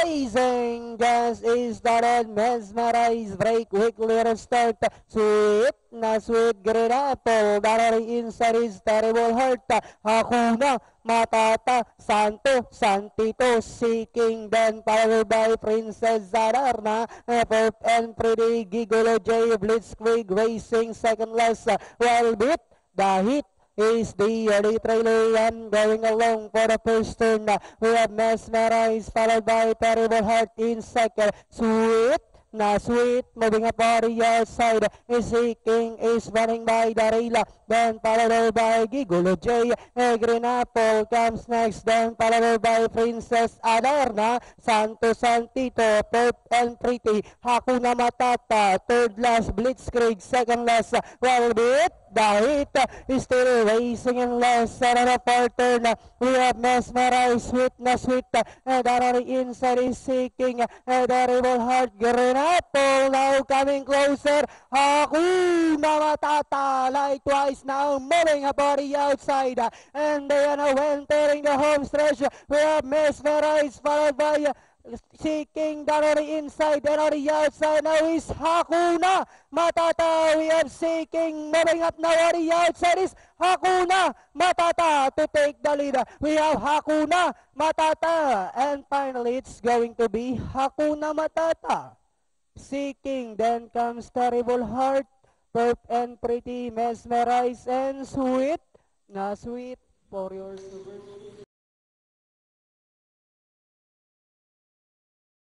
Rising just is started. Mesmerize, break, quickly restart. Sweet na sweet green apple. Darari inside is terrible heart. Hakuna Matata, Santo, Santito, Seeking, then followed by Princess Zadarna, Purp and Pretty, Gigolo J, Blitzkrieg, Racing, second last, well beat, the hit is the early trailer and going along for the first turn. We have Mesmerize, followed by Terrible Heart in second, Sweet, na sweet, moving up on the outside, is Seeking, is running by Darila, then followed by Gigolo J, Green Apple comes next, then followed by Princess Adarna, Santo Santito, Perp and Pretty, Hakuna Matata, third last Blitzkrieg, second last, well beat, the hit is still racing in last, and on the fourth turn, we have Mesmerize, sweet na sweet, and on the inside is Seeking, Terrible Heart, Green Apple now coming closer. Hakuna Matata like twice now, moving about the outside, and they are now entering the home stretch. We have Mesmerize followed by Seeking down on the inside and on the outside now is Hakuna Matata. We have Seeking moving up now on the outside is Hakuna Matata to take the lead. We have Hakuna Matata, and finally it's going to be Hakuna Matata. Seeking, then comes Terrible Heart, Perp and Pretty, Mesmerize, and Sweet na sweet for your super.